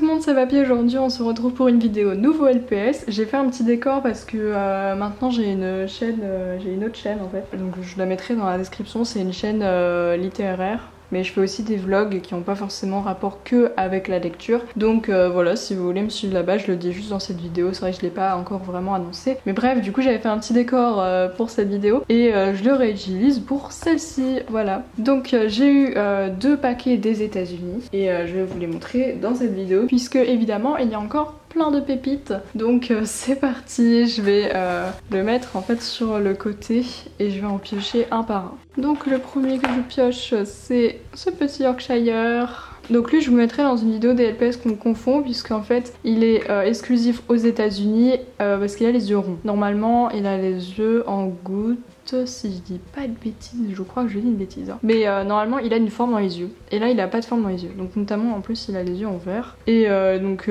tout le monde, c'est Papy. Aujourd'hui on se retrouve pour une vidéo nouveau LPS. J'ai fait un petit décor parce que maintenant j'ai une chaîne, j'ai une autre chaîne en fait. Donc je la mettrai dans la description, c'est une chaîne littéraire. Mais je fais aussi des vlogs qui n'ont pas forcément rapport que avec la lecture. Donc voilà, si vous voulez me suivre là-bas, je le dis juste dans cette vidéo. C'est vrai que je l'ai pas encore vraiment annoncé. Mais bref, du coup j'avais fait un petit décor pour cette vidéo et je le réutilise pour celle-ci. Voilà. Donc j'ai eu 2 paquets des États-Unis et je vais vous les montrer dans cette vidéo. Puisque évidemment il y a encore plein de pépites. Donc c'est parti, je vais le mettre en fait sur le côté et je vais en piocher un par un. Donc le premier que je pioche c'est ce petit Yorkshire. Donc lui je vous mettrai dans une vidéo des LPS qu'on confond puisqu'en fait il est exclusif aux États-Unis parce qu'il a les yeux ronds. Normalement il a les yeux en gouttes. Si je dis pas de bêtises, je crois que je dis une bêtise. Hein. Mais normalement il a une forme dans les yeux. Et là il a pas de forme dans les yeux. Donc notamment en plus il a les yeux en vert. Et donc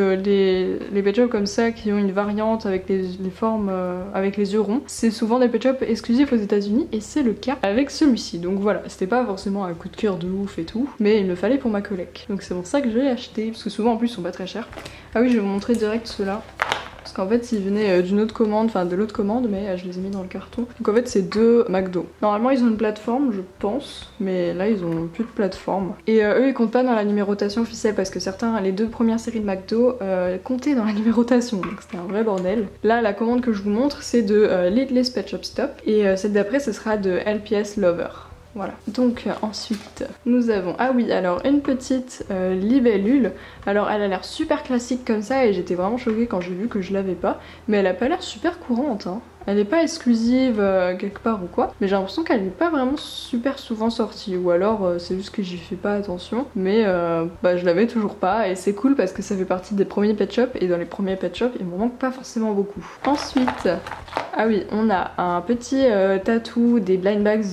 les pet shops comme ça qui ont une variante avec les formes avec les yeux ronds, c'est souvent des pet shops exclusifs aux États-Unis et c'est le cas avec celui-ci. Donc voilà, c'était pas forcément un coup de cœur de ouf et tout, mais il me fallait pour ma collègue. Donc c'est pour ça que je l'ai acheté. Parce que souvent en plus ils sont pas très chers. Ah oui, je vais vous montrer direct ceux-là. Parce qu'en fait ils venaient d'une autre commande, enfin de l'autre commande, mais je les ai mis dans le carton. Donc en fait c'est 2 McDo. Normalement ils ont une plateforme je pense, mais là ils ont plus de plateforme. Et eux ils comptent pas dans la numérotation officielle parce que certains, les 2 premières séries de McDo comptaient dans la numérotation. Donc c'était un vrai bordel. Là la commande que je vous montre c'est de Lidl's Pet Shop Stop et celle d'après ce sera de LPS Lover. Voilà, donc ensuite nous avons, ah oui alors une petite libellule. Alors elle a l'air super classique comme ça et j'étais vraiment choquée quand j'ai vu que je l'avais pas. Mais elle a pas l'air super courante hein. Elle n'est pas exclusive quelque part ou quoi, mais j'ai l'impression qu'elle n'est pas vraiment super souvent sortie, ou alors c'est juste que j'y fais pas attention, mais je l'avais toujours pas, et c'est cool parce que ça fait partie des premiers pet shops, et dans les premiers pet shops il m'en manque pas forcément beaucoup. Ensuite, ah oui, on a un petit tatou des blind bags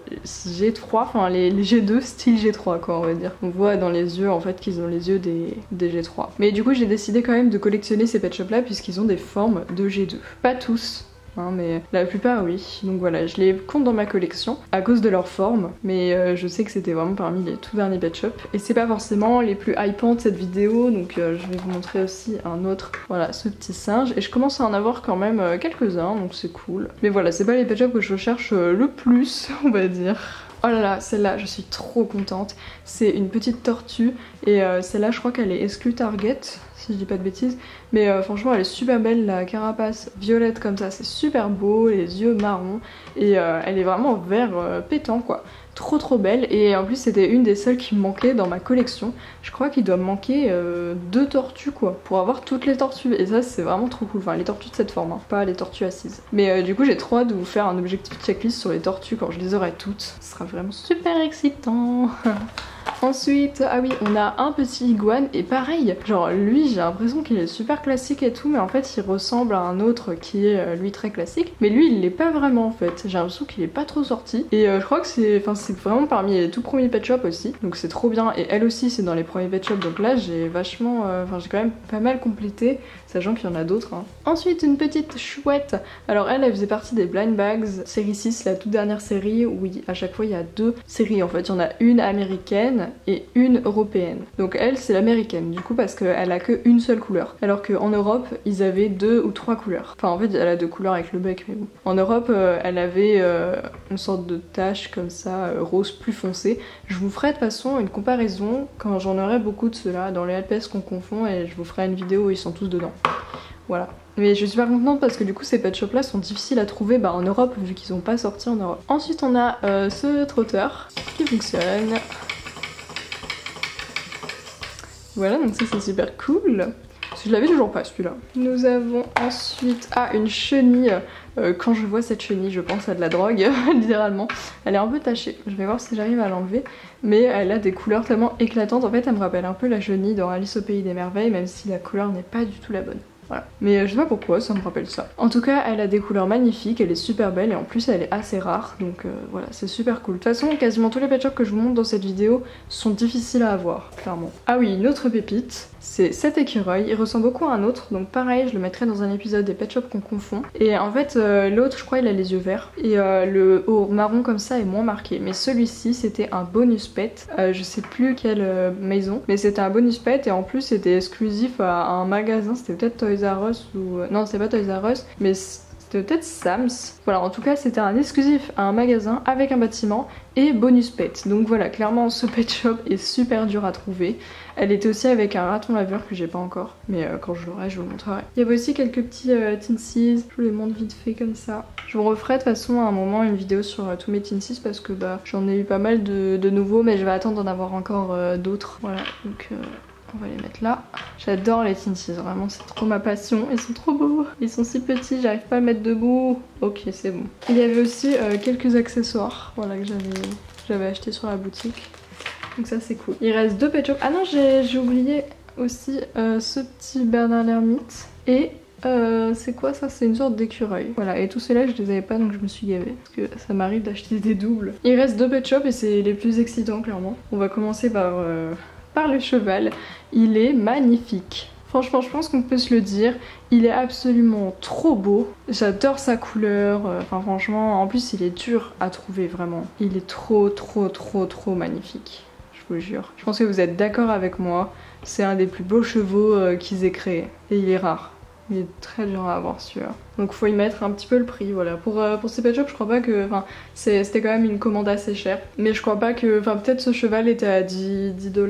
G3, enfin les G2 style G3 quoi on va dire. On voit dans les yeux en fait qu'ils ont les yeux des G3. Mais du coup j'ai décidé quand même de collectionner ces pet shops là puisqu'ils ont des formes de G2. Pas tous. Hein, mais la plupart oui, donc voilà, je les compte dans ma collection à cause de leur forme, mais je sais que c'était vraiment parmi les tout derniers pet shops et c'est pas forcément les plus hypants de cette vidéo, donc je vais vous montrer aussi un autre, voilà, ce petit singe, et je commence à en avoir quand même quelques-uns, donc c'est cool. Mais voilà, c'est pas les pet shops que je recherche le plus, on va dire. Oh là là, celle-là, je suis trop contente. C'est une petite tortue et celle-là, je crois qu'elle est exclue Target, si je dis pas de bêtises. Mais franchement, elle est super belle, la carapace violette comme ça, c'est super beau, les yeux marrons. Et elle est vraiment vert pétant quoi. Trop belle, et en plus c'était une des seules qui me manquait dans ma collection. Je crois qu'il doit me manquer 2 tortues quoi, pour avoir toutes les tortues, et ça c'est vraiment trop cool, enfin les tortues de cette forme, hein, pas les tortues assises. Mais du coup j'ai trop hâte de vous faire un objectif checklist sur les tortues quand je les aurai toutes, ce sera vraiment super excitant. Ensuite, ah oui, on a un petit iguane et pareil, genre lui j'ai l'impression qu'il est super classique et tout, mais en fait il ressemble à un autre qui est lui très classique, mais lui il l'est pas vraiment en fait, j'ai l'impression qu'il est pas trop sorti, et je crois que c'est vraiment parmi les tout premiers pet shops aussi, donc c'est trop bien, et elle aussi c'est dans les premiers pet shops, donc là j'ai vachement, j'ai quand même pas mal complété, sachant qu'il y en a d'autres. Hein. Ensuite une petite chouette, alors elle faisait partie des blind bags série 6, la toute dernière série, où à chaque fois il y a 2 séries en fait, il y en a une américaine et une européenne. Donc elle c'est l'américaine du coup parce qu'elle a que une seule couleur. Alors qu'en Europe ils avaient 2 ou 3 couleurs. Enfin en fait elle a 2 couleurs avec le bec mais bon. En Europe elle avait une sorte de tache comme ça rose plus foncé. Je vous ferai de toute façon une comparaison quand j'en aurai beaucoup de ceux-là dans les LPS qu'on confond et je vous ferai une vidéo où ils sont tous dedans. Voilà. Mais je suis super contente parce que du coup ces pet shops là sont difficiles à trouver en Europe vu qu'ils sont pas sortis en Europe. Ensuite on a ce trotteur qui fonctionne. Voilà, donc ça c'est super cool. Parce que je l'avais toujours pas celui-là. Nous avons ensuite une chenille. Quand je vois cette chenille, je pense à de la drogue, littéralement. Elle est un peu tachée. Je vais voir si j'arrive à l'enlever. Mais elle a des couleurs tellement éclatantes. En fait, elle me rappelle un peu la chenille dans Alice au Pays des Merveilles, même si la couleur n'est pas du tout la bonne. Voilà. Mais je sais pas pourquoi, ça me rappelle ça. En tout cas, elle a des couleurs magnifiques, elle est super belle et en plus elle est assez rare, donc voilà, c'est super cool. De toute façon, quasiment tous les pet shops que je vous montre dans cette vidéo sont difficiles à avoir, clairement. Ah oui, une autre pépite, c'est cet écureuil, il ressemble beaucoup à un autre, donc pareil je le mettrai dans un épisode des pet shops qu'on confond. Et en fait l'autre je crois il a les yeux verts et le haut marron comme ça est moins marqué. Mais celui-ci c'était un bonus pet, je sais plus quelle maison, mais c'était un bonus pet et en plus c'était exclusif à un magasin, c'était peut-être Toys R Us ou... non c'est pas Toys R Us mais c'était peut-être Sam's. Voilà, en tout cas c'était un exclusif à un magasin avec un bâtiment et bonus pet. Donc voilà, clairement ce pet shop est super dur à trouver. Elle était aussi avec un raton laveur que j'ai pas encore, mais quand je l'aurai je vous le montrerai. Il y avait aussi quelques petits Teensies, je vous les montre vite fait comme ça. Je vous referai de toute façon à un moment une vidéo sur tous mes Teensies parce que bah j'en ai eu pas mal de nouveaux, mais je vais attendre d'en avoir encore d'autres. Voilà, donc... on va les mettre là. J'adore les Teensies, vraiment c'est trop ma passion. Ils sont trop beaux. Ils sont si petits, j'arrive pas à le mettre debout. Ok, c'est bon. Il y avait aussi quelques accessoires voilà, que j'avais acheté sur la boutique. Donc ça c'est cool. Il reste 2 pet shops. Ah non, j'ai oublié aussi ce petit Bernard l'ermite. Et c'est quoi ça? C'est une sorte d'écureuil. Voilà, et tous ceux-là je les avais pas donc je me suis gavée. Parce que ça m'arrive d'acheter des doubles. Il reste 2 pet shops et c'est les plus excitants clairement. On va commencer par le cheval. Il est magnifique. Franchement je pense qu'on peut se le dire, il est absolument trop beau. J'adore sa couleur, enfin franchement en plus il est dur à trouver vraiment. Il est trop magnifique, je vous jure. Je pense que vous êtes d'accord avec moi, c'est un des plus beaux chevaux qu'ils aient créé et il est rare. Il est très dur à avoir celui-là. Donc faut y mettre un petit peu le prix, voilà. Pour ces pet shops, je crois pas que... Enfin, c'était quand même une commande assez chère. Mais je crois pas que... Enfin, peut-être ce cheval était à 10 $,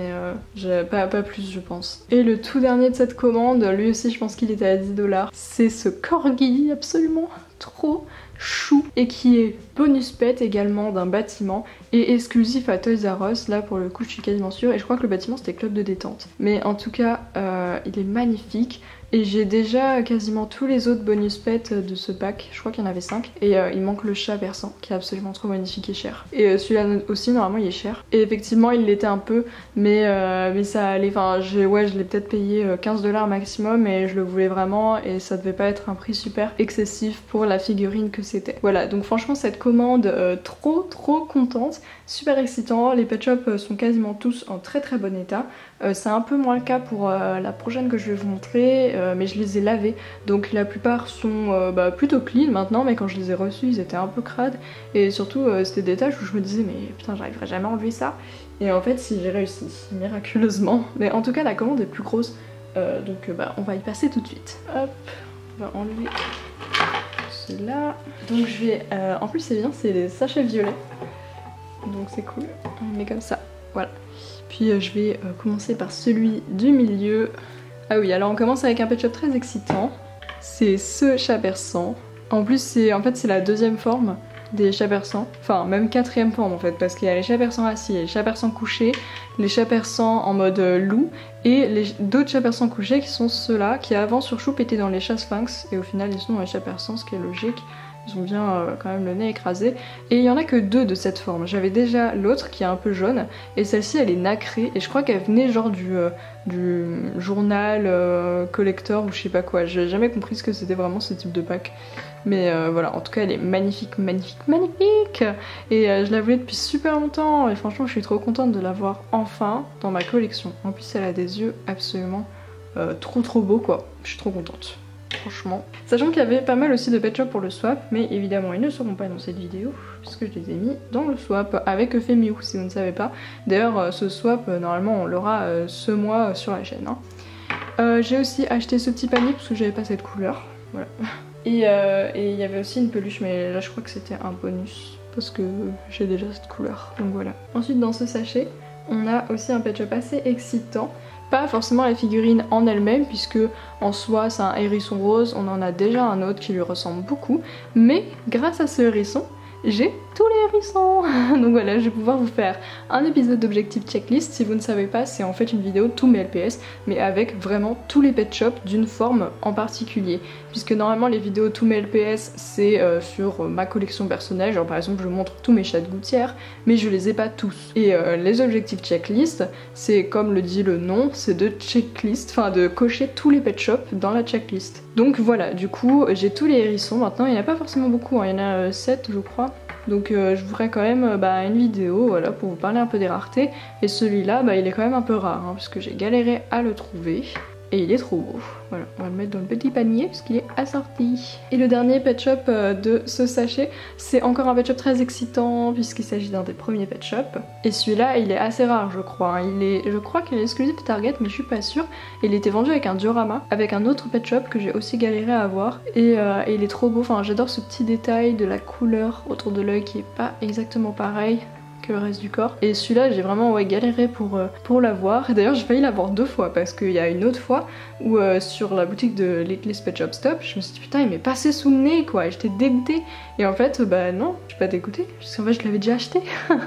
mais pas plus, je pense. Et le tout dernier de cette commande, lui aussi, je pense qu'il était à 10 $. C'est ce corgi, absolument trop chou. Et qui est bonus pet également d'un bâtiment. Et exclusif à Toys R Us. Là, pour le coup, je suis quasiment sûre. Et je crois que le bâtiment, c'était Club de détente. Mais en tout cas, il est magnifique. Et j'ai déjà quasiment tous les autres bonus pets de ce pack, je crois qu'il y en avait 5. Et il manque le chat persan qui est absolument trop magnifique et cher. Et celui-là aussi normalement il est cher. Et effectivement il l'était un peu, mais ça allait, enfin je l'ai peut-être payé 15 $ maximum et je le voulais vraiment et ça devait pas être un prix super excessif pour la figurine que c'était. Voilà, donc franchement cette commande trop contente, super excitant. Les pet shops sont quasiment tous en très bon état. C'est un peu moins le cas pour la prochaine que je vais vous montrer, mais je les ai lavés donc la plupart sont plutôt clean maintenant, mais quand je les ai reçus ils étaient un peu crades et surtout c'était des tâches où je me disais mais putain j'arriverai jamais à enlever ça, et en fait si j'ai réussi miraculeusement. Mais en tout cas la commande est plus grosse donc on va y passer tout de suite. Hop, on va enlever cela. Donc je vais en plus c'est bien, c'est des sachets violets donc c'est cool, on met comme ça, voilà. Puis je vais commencer par celui du milieu. Ah oui, alors on commence avec un pet shop très excitant. C'est ce chat persan. En plus c'est la deuxième forme des chats persans. Enfin même 4ème forme en fait, parce qu'il y a les chats persans assis, les chats persans couchés, les chats persans en mode loup et d'autres chats persans couchés qui sont ceux-là qui avant sur Choup étaient dans les chats sphinx et au final ils sont dans les chats persans, ce qui est logique. Ils ont bien quand même le nez écrasé. Et il y en a que 2 de cette forme. J'avais déjà l'autre qui est un peu jaune. Et celle-ci elle est nacrée. Et je crois qu'elle venait genre du journal collector ou je sais pas quoi. J'ai jamais compris ce que c'était vraiment ce type de pack. Mais voilà, en tout cas elle est magnifique. Et je la voulais depuis super longtemps. Et franchement je suis trop contente de l'avoir enfin dans ma collection. En plus elle a des yeux absolument trop beaux quoi. Je suis trop contente. Franchement. Sachant qu'il y avait pas mal aussi de pet shop pour le swap, mais évidemment ils ne seront pas dans cette vidéo puisque je les ai mis dans le swap avec Femiu si vous ne savez pas. D'ailleurs ce swap normalement on l'aura ce mois sur la chaîne. Hein. J'ai aussi acheté ce petit panier parce que j'avais pas cette couleur. Voilà. Et il y avait aussi une peluche, mais là je crois que c'était un bonus parce que j'ai déjà cette couleur. Donc voilà. Ensuite dans ce sachet on a aussi un pet shop assez excitant. Pas forcément la figurine en elle-même puisque en soi c'est un hérisson rose, on en a déjà un autre qui lui ressemble beaucoup, mais grâce à ce hérisson j'ai tous les hérissons. Donc voilà, je vais pouvoir vous faire un épisode d'objectif checklist. Si vous ne savez pas, c'est en fait une vidéo tous mes LPS, mais avec vraiment tous les pet shops d'une forme en particulier. Puisque normalement les vidéos tous mes LPS c'est sur ma collection personnelle, genre par exemple je montre tous mes chats de gouttière, mais je les ai pas tous. Et les objectifs checklist, c'est comme le dit le nom, c'est de checklist, enfin de cocher tous les pet shops dans la checklist. Donc voilà, du coup j'ai tous les hérissons maintenant, il n'y en a pas forcément beaucoup, hein. Il y en a 7 je crois. Donc je vous ferai quand même une vidéo voilà, pour vous parler un peu des raretés. Et celui-là il est quand même un peu rare parce que j'ai galéré à le trouver. Et il est trop beau. Voilà, on va le mettre dans le petit panier parce qu'il est assorti. Et le dernier pet shop de ce sachet, c'est encore un pet shop très excitant puisqu'il s'agit d'un des premiers pet shops. Et celui-là, il est assez rare, je crois. Je crois qu'il est exclusif Target, mais je suis pas sûre. Il était vendu avec un diorama, avec un autre pet shop que j'ai aussi galéré à avoir. Et il est trop beau. Enfin, j'adore ce petit détail de la couleur autour de l'œil qui est pas exactement pareil que le reste du corps. Et celui-là j'ai vraiment galéré pour l'avoir. Et d'ailleurs j'ai failli l'avoir 2 fois parce qu'il y a une autre fois où sur la boutique de l'Eclipse Pet Shop Stop, je me suis dit putain il m'est passé sous le nez quoi, et j'étais dégoûtée. Et en fait non, je suis pas dégoûtée, parce qu'en fait je l'avais déjà acheté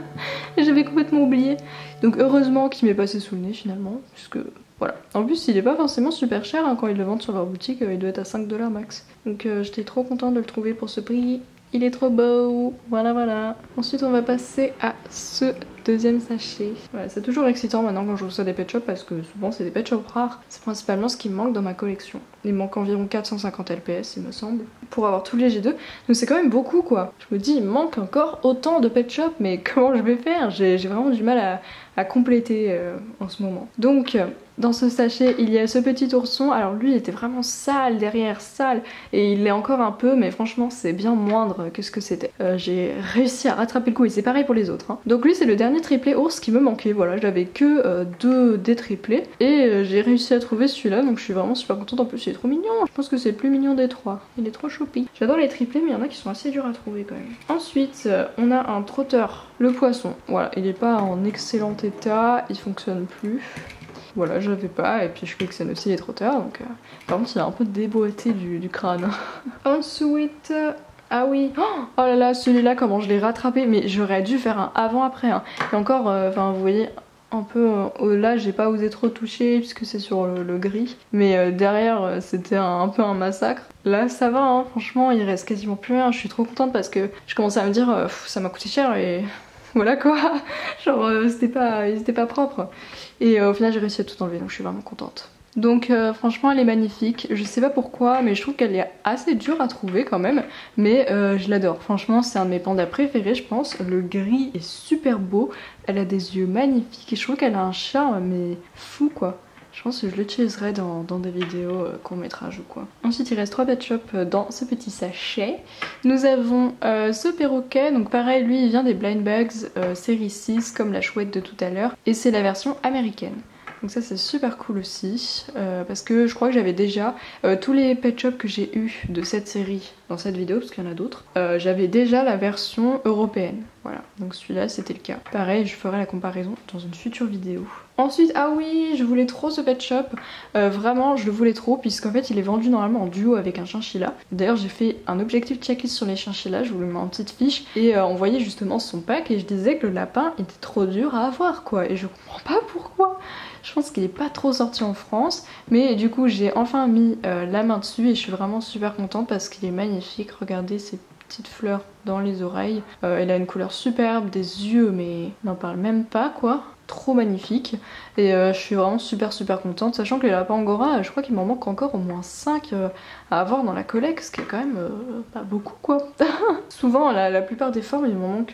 et j'avais complètement oublié. Donc heureusement qu'il m'est passé sous le nez finalement, puisque voilà. En plus il est pas forcément super cher quand ils le vendent sur leur boutique, il doit être à 5 $ max. Donc j'étais trop contente de le trouver pour ce prix. Il est trop beau, voilà. Ensuite on va passer à ce deuxième sachet. Voilà, c'est toujours excitant maintenant quand je reçois des pet shops parce que souvent c'est des pet shops rares. C'est principalement ce qui me manque dans ma collection. Il manque environ 450 LPS il me semble, pour avoir tous les G2. Donc c'est quand même beaucoup quoi. Je me dis il me manque encore autant de pet shops, mais comment je vais faire? J'ai vraiment du mal à compléter en ce moment. Donc dans ce sachet il y a ce petit ourson. Alors lui il était vraiment sale derrière, sale, et il l'est encore un peu, mais franchement c'est bien moindre que ce que c'était. J'ai réussi à rattraper le coup et c'est pareil pour les autres. Donc lui c'est le dernier triplé ours qui me manquait. Voilà, j'avais que 2 des triplés et j'ai réussi à trouver celui-là, donc je suis vraiment super contente. En plus il est trop mignon, je pense que c'est le plus mignon des 3. Il est trop choupi. J'adore les triplés, mais il y en a qui sont assez durs à trouver quand même. Ensuite on a un trotteur, le poisson. Voilà, il est pas en excellent état, il fonctionne plus. Voilà, je l'avais pas, et puis je collectionne aussi les trotteurs, donc par contre il a un peu déboîté du crâne. Ensuite, ah oui, oh là là, celui-là comment je l'ai rattrapé, mais j'aurais dû faire un avant-après. Et encore, enfin vous voyez, un peu là j'ai pas osé trop toucher puisque c'est sur le gris, mais derrière c'était un peu un massacre. Là ça va, franchement il reste quasiment plus rien. Je suis trop contente parce que je commençais à me dire ça m'a coûté cher et voilà quoi, genre c'était pas propre. Et au final j'ai réussi à tout enlever, donc je suis vraiment contente. Donc franchement elle est magnifique, je sais pas pourquoi mais je trouve qu'elle est assez dure à trouver quand même, mais je l'adore. Franchement c'est un de mes pandas préférés je pense. Le gris est super beau, elle a des yeux magnifiques et je trouve qu'elle a un charme mais fou quoi. Je pense que je l'utiliserai dans des vidéos court métrage ou quoi. Ensuite il reste 3 pet shops dans ce petit sachet. Nous avons ce perroquet, donc pareil lui il vient des Blind Bugs série 6 comme la chouette de tout à l'heure. Et c'est la version américaine. Donc ça c'est super cool aussi parce que je crois que j'avais déjà tous les pet shops que j'ai eu de cette série dans cette vidéo, parce qu'il y en a d'autres, j'avais déjà la version européenne. Voilà, donc celui-là c'était le cas. Pareil, je ferai la comparaison dans une future vidéo. Ensuite, ah oui, je voulais trop ce pet shop, vraiment je le voulais trop puisqu'en fait il est vendu normalement en duo avec un chinchilla. D'ailleurs j'ai fait un objectif checklist sur les chinchillas, je vous le mets en petite fiche, et on voyait justement son pack et je disais que le lapin était trop dur à avoir quoi, et je comprends pas pourquoi. Je pense qu'il est pas trop sorti en France, mais du coup j'ai enfin mis la main dessus et je suis vraiment super contente parce qu'il est magnifique. Regardez ces petites fleurs dans les oreilles, il a une couleur superbe, des yeux mais n'en parle même pas quoi. Trop magnifique, et je suis vraiment super contente, sachant que les lapins angora je crois qu'il m'en manque encore au moins 5 à avoir dans la collecte, ce qui est quand même pas beaucoup quoi. Souvent la plupart des formes il m'en manque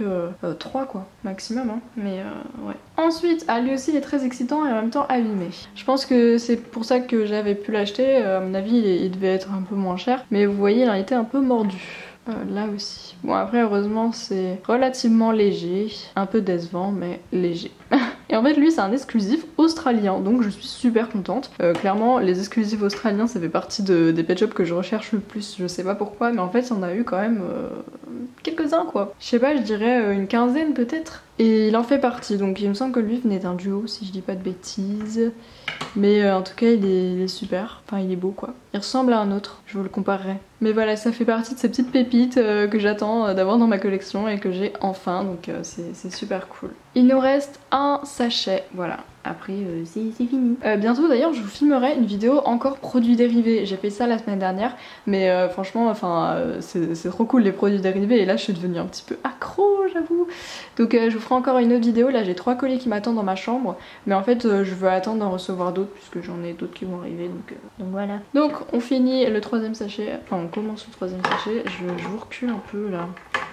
3 quoi maximum hein. Mais ouais. Ensuite lui aussi il est très excitant et en même temps abîmé. Je pense que c'est pour ça que j'avais pu l'acheter, à mon avis il devait être un peu moins cher, mais vous voyez il a été un peu mordu. Là aussi. Bon après heureusement c'est relativement léger, un peu décevant mais léger. Et en fait lui c'est un exclusif australien, donc je suis super contente. Clairement les exclusifs australiens ça fait partie des pet shops que je recherche le plus, je sais pas pourquoi, mais en fait il y en a eu quand même quelques-uns quoi. Je sais pas, je dirais une quinzaine peut-être. Et il en fait partie, donc il me semble que lui venait d'un duo si je dis pas de bêtises. Mais en tout cas il est super, enfin il est beau quoi. Il ressemble à un autre, je vous le comparerai. Mais voilà, ça fait partie de ces petites pépites que j'attends d'avoir dans ma collection et que j'ai enfin, donc c'est super cool. Il nous reste un sachet, voilà. Après c'est fini. Bientôt d'ailleurs je vous filmerai une vidéo encore produits dérivés. J'ai fait ça la semaine dernière, mais franchement enfin c'est trop cool les produits dérivés, et là je suis devenue un petit peu accro j'avoue. Donc je vous ferai encore une autre vidéo. Là j'ai 3 colis qui m'attendent dans ma chambre, mais en fait je veux attendre d'en recevoir d'autres puisque j'en ai d'autres qui vont arriver, donc voilà. Donc on finit le 3e sachet, enfin on commence le 3e sachet. Je vous recule un peu là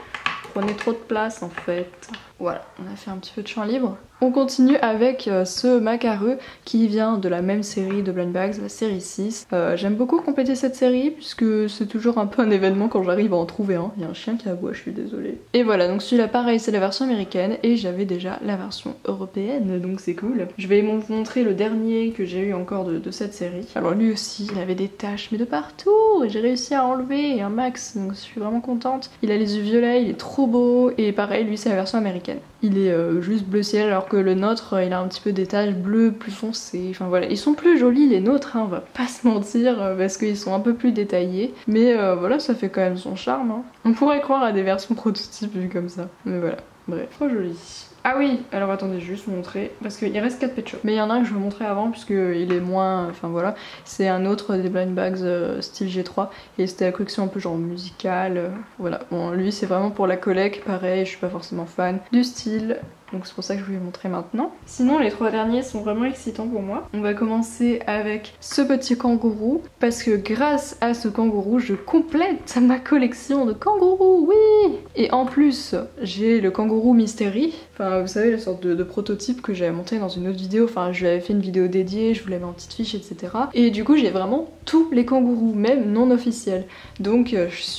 je prenais trop de place en fait. Voilà, on a fait un petit peu de champ libre. On continue avec ce macareux qui vient de la même série de Blind Bags, la série 6. J'aime beaucoup compléter cette série puisque c'est toujours un peu un événement quand j'arrive à en trouver un. Il y a un chien qui aboie, je suis désolée. Et voilà, donc celui-là pareil, c'est la version américaine et j'avais déjà la version européenne, donc c'est cool. Je vais vous montrer le dernier que j'ai eu encore de cette série. Alors lui aussi, il avait des taches mais de partout et j'ai réussi à enlever un max, donc je suis vraiment contente. Il a les yeux violets, il est trop beau et pareil, lui c'est la version américaine. Il est juste bleu ciel alors que le nôtre il a un petit peu des taches bleues plus foncées. Enfin voilà, ils sont plus jolis les nôtres, hein, on va pas se mentir parce qu'ils sont un peu plus détaillés. Mais voilà, ça fait quand même son charme. Hein. On pourrait croire à des versions prototypes vues comme ça. Mais voilà, bref, trop joli. Ah oui, alors attendez, je vais juste vous montrer, parce qu'il reste 4 Pet Shop. Mais il y en a un que je vais vous montrer avant, puisqu'il est moins... Enfin voilà, c'est un autre des Blind Bags style G3, et c'était la collection un peu genre musicale. Voilà, bon lui c'est vraiment pour la collecte, pareil, je suis pas forcément fan du style. Donc c'est pour ça que je vais vous montrer maintenant. Sinon les 3 derniers sont vraiment excitants pour moi. On va commencer avec ce petit kangourou. Parce que grâce à ce kangourou, je complète ma collection de kangourous, oui. Et en plus, j'ai le kangourou Mystery. Enfin vous savez, la sorte de prototype que j'avais monté dans une autre vidéo. Enfin je lui avais fait une vidéo dédiée, je vous l'avais en petite fiche, etc. Et du coup j'ai vraiment tous les kangourous, même non officiels. Donc je suis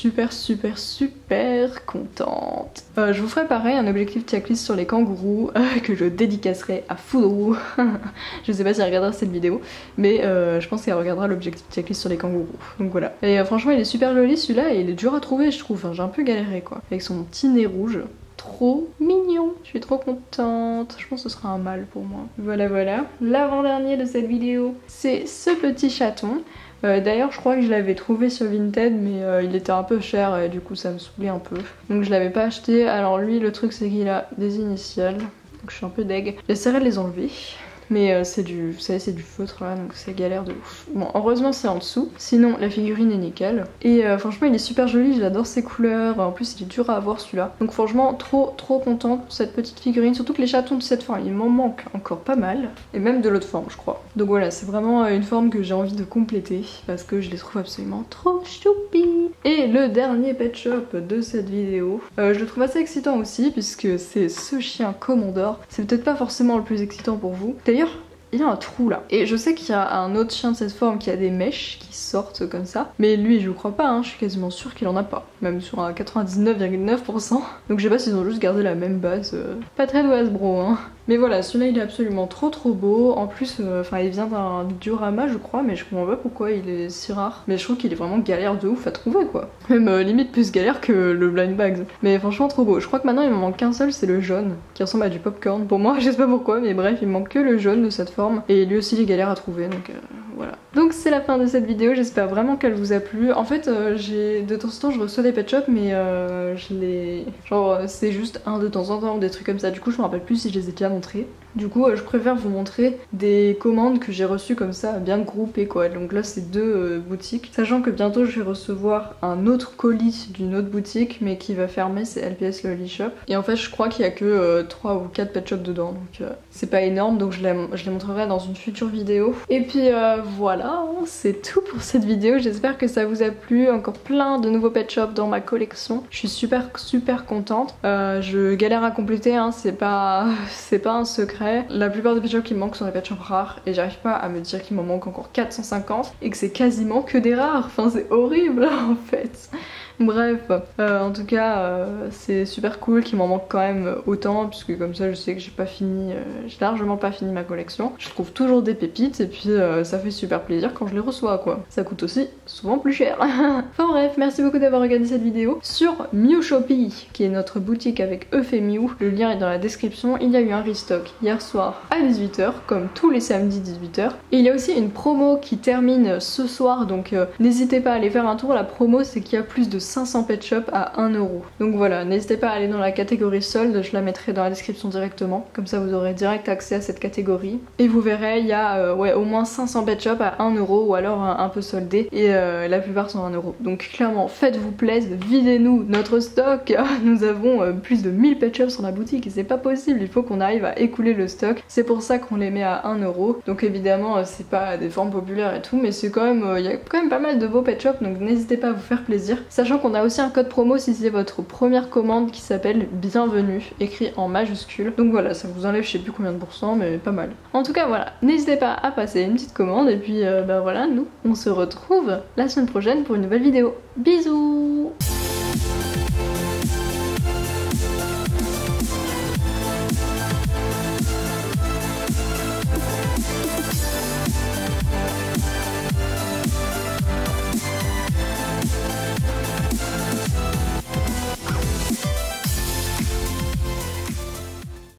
super contente. Je vous ferai pareil un objectif checklist sur les kangourous que je dédicacerai à Foudrou. Je sais pas si elle regardera cette vidéo, mais je pense qu'elle regardera l'objectif checklist sur les kangourous. Donc voilà. Et franchement il est super joli celui-là et il est dur à trouver je trouve. Enfin, j'ai un peu galéré quoi. Avec son petit nez rouge. Trop mignon, je suis trop contente, je pense que ce sera un mâle pour moi. Voilà voilà, l'avant-dernier de cette vidéo, c'est ce petit chaton. D'ailleurs je crois que je l'avais trouvé sur Vinted mais il était un peu cher et du coup ça me saoulait un peu. Donc je l'avais pas acheté. Alors lui le truc c'est qu'il a des initiales, donc je suis un peu deg. J'essaierai de les enlever. Mais c'est du, vous savez, c'est du feutre là, donc c'est galère de ouf. Bon, heureusement c'est en dessous, sinon la figurine est nickel. Et franchement il est super joli, j'adore ses couleurs, en plus il est dur à avoir celui-là. Donc franchement trop contente pour cette petite figurine, surtout que les chatons de cette forme, il m'en manque encore pas mal. Et même de l'autre forme je crois. Donc voilà, c'est vraiment une forme que j'ai envie de compléter, parce que je les trouve absolument trop choupi. Et le dernier Pet Shop de cette vidéo, je le trouve assez excitant aussi, puisque c'est ce chien Commandeur. C'est peut-être pas forcément le plus excitant pour vous. D'ailleurs, il a un trou là. Et je sais qu'il y a un autre chien de cette forme qui a des mèches qui sortent comme ça. Mais lui, je crois pas, hein, je suis quasiment sûre qu'il en a pas. Même sur un 99,9%. Donc je sais pas s'ils ont juste gardé la même base. Pas très de Hasbro, hein. Mais voilà, celui-là il est absolument trop beau. En plus, il vient d'un diorama je crois, mais je comprends pas pourquoi il est si rare. Mais je trouve qu'il est vraiment galère de ouf à trouver quoi. Même limite plus galère que le Blind Bags. Mais franchement trop beau. Je crois que maintenant il me manque qu'un seul, c'est le jaune, qui ressemble à du popcorn. Pour moi, je sais pas pourquoi, mais bref, il me manque que le jaune de cette forme. Et lui aussi il est galère à trouver, donc voilà. Donc c'est la fin de cette vidéo, j'espère vraiment qu'elle vous a plu. En fait, de temps en temps je reçois des Pet Shop, mais je les... Genre c'est juste un de temps en temps ou des trucs comme ça. Du coup je me rappelle plus si je les ai déjà montrés. Du coup je préfère vous montrer des commandes que j'ai reçues comme ça, bien groupées quoi. Donc là c'est 2 boutiques. Sachant que bientôt je vais recevoir un autre colis d'une autre boutique, mais qui va fermer, c'est LPS Lolly Shop. Et en fait je crois qu'il y a que 3 ou 4 Pet Shop dedans, donc c'est pas énorme, donc je les montrerai dans une future vidéo. Et puis voilà, c'est tout pour cette vidéo. J'espère que ça vous a plu. Encore plein de nouveaux Pet Shop dans ma collection. Je suis super contente. Je galère à compléter, hein, c'est pas un secret. La plupart des Pet Shop qui me manquent sont des Pet Shop rares et j'arrive pas à me dire qu'il m'en manque encore 450 et que c'est quasiment que des rares. Enfin c'est horrible en fait. Bref, en tout cas c'est super cool qu'il m'en manque quand même autant, puisque comme ça je sais que j'ai largement pas fini ma collection. Je trouve toujours des pépites et puis ça fait super plaisir quand je les reçois quoi. Ça coûte aussi souvent plus cher. Enfin bref, merci beaucoup d'avoir regardé cette vidéo. Sur Mew Shopee, qui est notre boutique avec Euf et Mew, le lien est dans la description, il y a eu un restock hier soir à 18 h, comme tous les samedis 18 h. Et il y a aussi une promo qui termine ce soir, donc n'hésitez pas à aller faire un tour. La promo c'est qu'il y a plus de 500 Pet Shop à 1 €. Donc voilà, n'hésitez pas à aller dans la catégorie solde, je la mettrai dans la description directement, comme ça vous aurez direct accès à cette catégorie. Et vous verrez, il y a au moins 500 Pet Shop à 1 € ou alors un peu soldé, et la plupart sont à 1 €. Donc clairement, faites-vous plaisir, videz-nous notre stock. Nous avons plus de 1000 Pet Shop sur la boutique et c'est pas possible, il faut qu'on arrive à écouler le stock. C'est pour ça qu'on les met à 1 €. Donc évidemment, c'est pas des formes populaires et tout, mais c'est quand même, il y a quand même pas mal de beaux Pet Shop, donc n'hésitez pas à vous faire plaisir. Sachant Sachant qu'on a aussi un code promo si c'est votre première commande qui s'appelle bienvenue, écrit en majuscule. Donc voilà, ça vous enlève je sais plus combien de pourcents, mais pas mal. En tout cas voilà, n'hésitez pas à passer une petite commande et puis bah voilà, nous on se retrouve la semaine prochaine pour une nouvelle vidéo. Bisous.